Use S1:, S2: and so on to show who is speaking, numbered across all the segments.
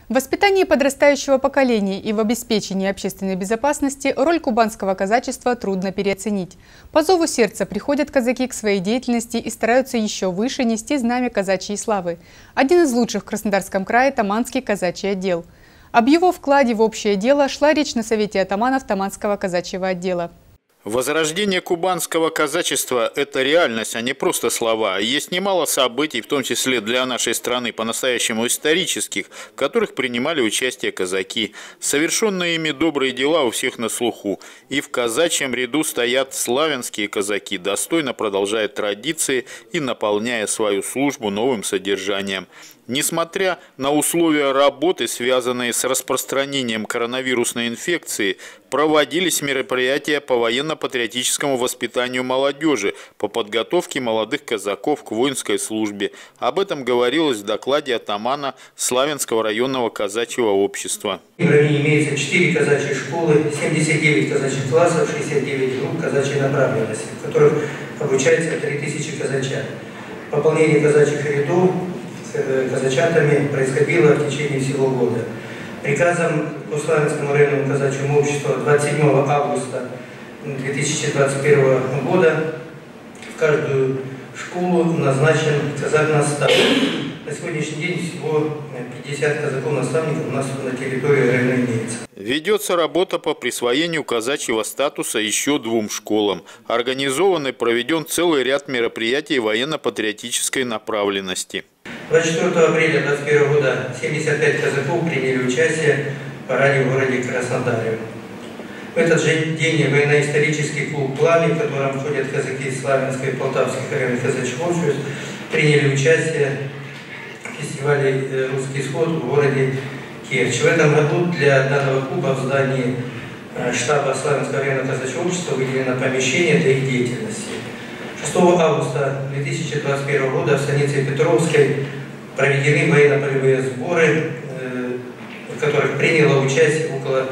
S1: В воспитании подрастающего поколения и в обеспечении общественной безопасности роль кубанского казачества трудно переоценить. По зову сердца приходят казаки к своей деятельности и стараются еще выше нести знамя казачьей славы. Один из лучших в Краснодарском крае – Таманский казачий отдел. Об его вкладе в общее дело шла речь на Совете атаманов Таманского казачьего отдела.
S2: Возрождение кубанского казачества – это реальность, а не просто слова. Есть немало событий, в том числе для нашей страны, по-настоящему исторических, в которых принимали участие казаки. Совершенные ими добрые дела у всех на слуху. И в казачьем ряду стоят славянские казаки, достойно продолжая традиции и наполняя свою службу новым содержанием. Несмотря на условия работы, связанные с распространением коронавирусной инфекции, проводились мероприятия по военно-патриотическому воспитанию молодежи, по подготовке молодых казаков к воинской службе. Об этом говорилось в докладе атамана Славянского районного казачьего общества.
S3: В районе имеется 4 казачьих школы, 79 казачьих классов, 69 групп казачьей направленности, в которых обучается 3000 казачат. Пополнение казачьих рядов казачатами происходило в течение всего года. Приказом по Славянскому районному казачьему обществу 27 августа 2021 года в каждую школу назначен казак-наставник. На сегодняшний день всего 50 казаков-наставников у нас на территории района имеется.
S2: Ведется работа по присвоению казачьего статуса еще 2 школам. Организован и проведен целый ряд мероприятий военно-патриотической направленности.
S3: 24 апреля 2021 года 75 казаков приняли участие в параде в городе Краснодаре. В этот же день военно-исторический клуб «Пламя», в котором входят казаки Славянской и Полтавских районных казачьих обществ, приняли участие в фестивале «Русский исход» в городе Керчь. В этом году для данного клуба в здании штаба Славянского районного казачьего общества выделено помещение для их деятельности. 6 августа 2021 года в станице Петровской проведены военно-полевые сборы, в которых приняло участие около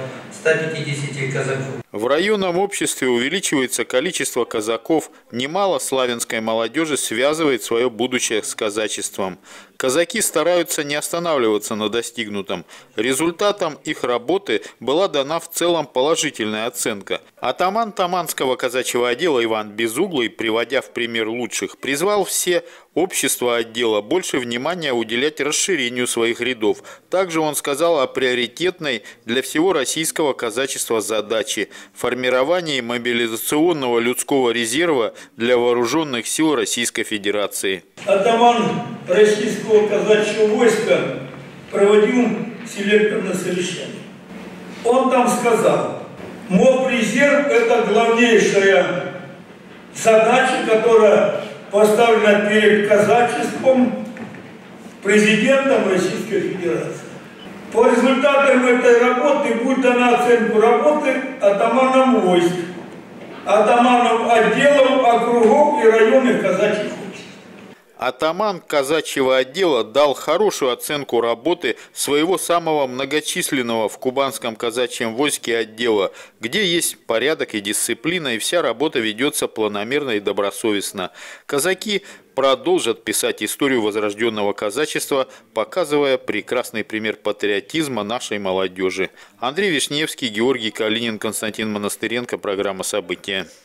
S3: 150 казаков.
S2: В районном обществе увеличивается количество казаков. Немало славянской молодежи связывает свое будущее с казачеством. Казаки стараются не останавливаться на достигнутом. Результатом их работы была дана в целом положительная оценка. Атаман Таманского казачьего отдела Иван Безуглый, приводя в пример лучших, призвал все общества отдела больше внимания уделять расширению своих рядов. Также он сказал о приоритетной для всего российского казачества задаче – формировании мобилизационного людского резерва для вооруженных сил Российской Федерации.
S4: Атаман российского казачьего войска проводил селекторное совещание. Он там сказал: моб-резерв – это главнейшая задача, которая поставлена перед казачеством президентом Российской Федерации. По результатам этой работы будет дана оценку работы атаманом войск, атаманом отделов, округов и районных казачьих обществ.
S2: Атаман казачьего отдела дал хорошую оценку работы своего самого многочисленного в кубанском казачьем войске отдела, где есть порядок и дисциплина, и вся работа ведется планомерно и добросовестно. Казаки продолжат писать историю возрожденного казачества, показывая прекрасный пример патриотизма нашей молодежи. Андрей Вишневский, Георгий Калинин, Константин Монастыренко. Программа «События».